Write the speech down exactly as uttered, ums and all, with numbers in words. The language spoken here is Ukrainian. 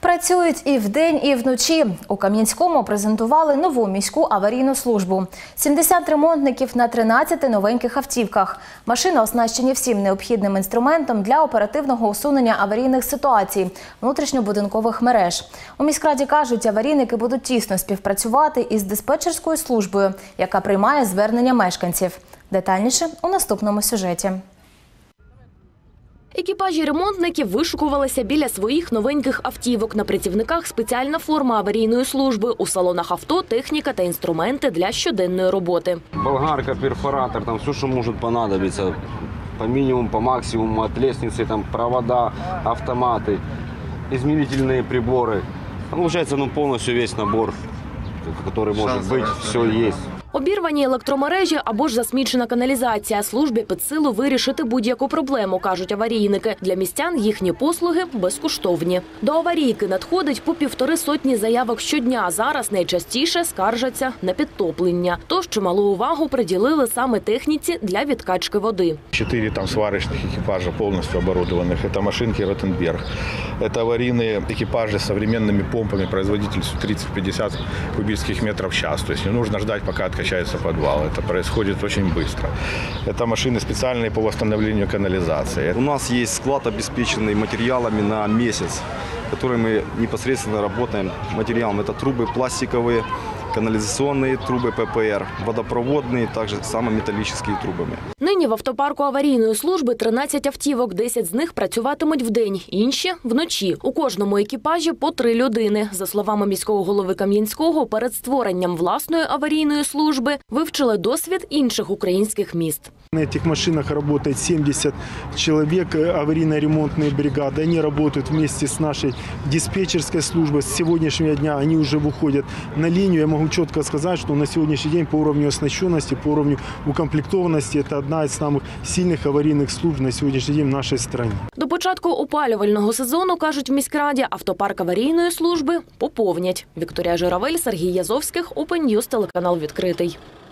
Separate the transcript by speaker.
Speaker 1: Працюють і вдень, і вночі. У Кам'янському презентували нову міську аварійну службу. сімдесят ремонтників на тринадцяти новеньких автівках. Машини оснащені всім необхідним інструментом для оперативного усунення аварійних ситуацій внутрішньобудинкових мереж. У міськраді кажуть, аварійники будуть тісно співпрацювати із диспетчерською службою, яка приймає звернення мешканців. Детальніше у наступному сюжеті.
Speaker 2: Екіпажі ремонтників вишукувалися біля своїх новеньких автівок. На працівниках спеціальна форма аварійної служби. У салонах авто техніка та інструменти для щоденної роботи.
Speaker 3: Болгарка, перфоратор, там все, що може понадобитися. По мінімуму, по максимуму, від лестниці, там провода, автомати, измерительные прибори. Получається, ну, повністю весь набор, який може бути, все є.
Speaker 2: Обірвані електромережі або ж засмічена каналізація. Службі під силу вирішити будь-яку проблему, кажуть аварійники. Для містян їхні послуги безкоштовні. До аварійки надходить по півтори сотні заявок щодня. Зараз найчастіше скаржаться на підтоплення. Тож чималу увагу приділили саме техніці для відкачки води.
Speaker 4: Чотири там сварочних екіпажі повністю оборудованих. Це машинки Ротенберг. Це аварійні екіпажі з сучасними помпами производительністю тридцать-пятьдесят кубических метров в час. Тобто не потрібно чекати, поки качается подвал. Это происходит очень быстро. Это машины специальные по восстановлению канализации.
Speaker 5: У нас есть склад, обеспеченный материалами на месяц, который мы непосредственно работаем материалом. Это трубы пластиковые, канализационные трубы ППР, водопроводные, также самометаллические трубами.
Speaker 2: Нині в автопарку аварійної служби тринадцять автівок, десять з них працюватимуть вдень, інші – вночі. У кожному екіпажі по три людини. За словами міського голови Кам'янського, перед створенням власної аварійної служби вивчили досвід інших українських міст.
Speaker 6: На этих машинах работает семьдесят человек, аварийно-ремонтные бригады. Они работают вместе с нашей диспетчерской службой. С сегодняшнего дня они уже выходят на линию. Я могу четко сказать, что на сегодняшний день по уровню оснащенности, по уровню укомплектованности это одна из самых сильных аварийных служб на сегодняшний день в нашей стране.
Speaker 2: До початку опалювального сезону, кажуть в міськраді, автопарк аварійної служби поповнять. Вікторія Журавель, Сергій Язовських, Open News, телеканал «Відкритий».